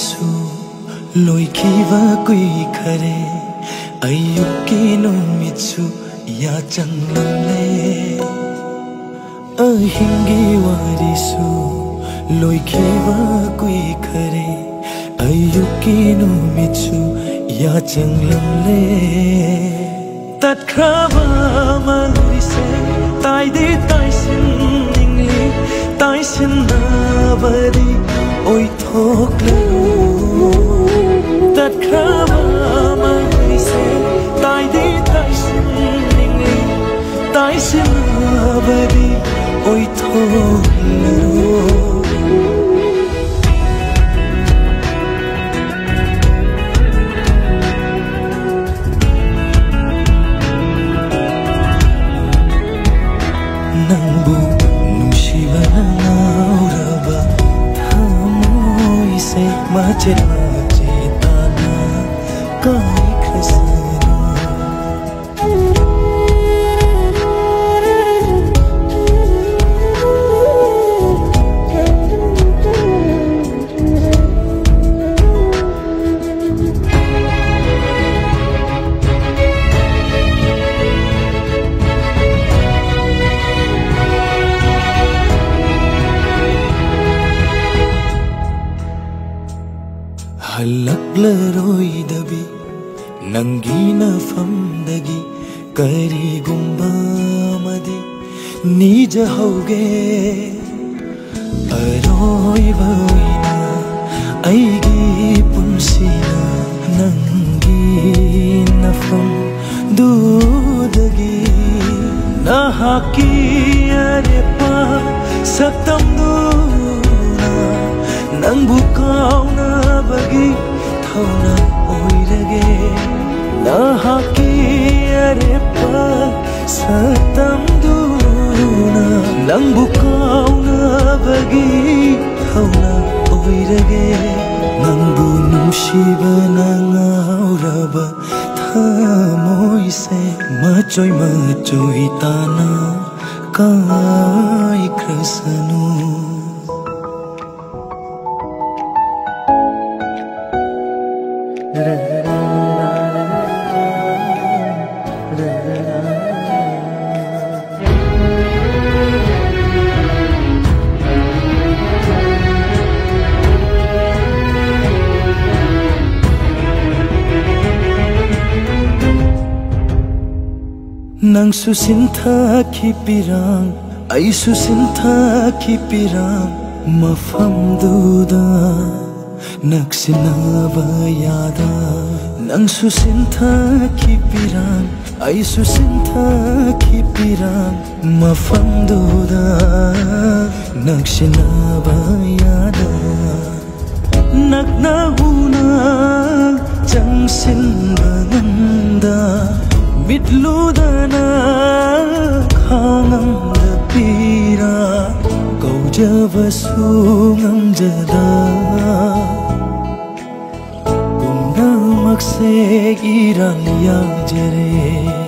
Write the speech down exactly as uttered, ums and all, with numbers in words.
वारिसु लोइखिबा कुइखरे अयुक्की नुमित्सु या चंगलमले अहिंगी वारिसु लोइखिबा कुइखरे अयुक्की नुमित्सु या चंगलमले तत्ख्राबा मलुरिसे ताइदे ताइसिन निंगली ताइसिन नाबरी ओइ थोक्लनु तत्ख्राबा मलुरिसे ताइदे ताइसिन निंगली ताइसिन नाबरी ओइ थोक्लनु नंबु नुशिबा नाउरबा थामोइसे माचे माचे ताना काई खसनु हल्लक्लरोइदबी नंगी नफमदगी करीगुंबा मदी निजहौगे अरोइबोइना ऐगी पुंसिना नंगी नफम दूदगी नहाकी अरेपा सतम दूना नंबु काउना बगी थौना ओइरगे नहाकी अरेपा सतम दूना नंबु काउना बगी थौना ओइरगे नंबु नुशिबा नाउरबा थामोइसे मचोइ मचोइ ताना काई ख्रसनु Nang susinta kipirang ay susinta kipirang mafam duda nagsinaba yada nang susinta kipirang ay susinta kipirang mafam duda nagsinaba yada nagnahuna jangsin banganda Bitludana khangam dapira kaujavasu ngamjada kumnamak se irang yang jere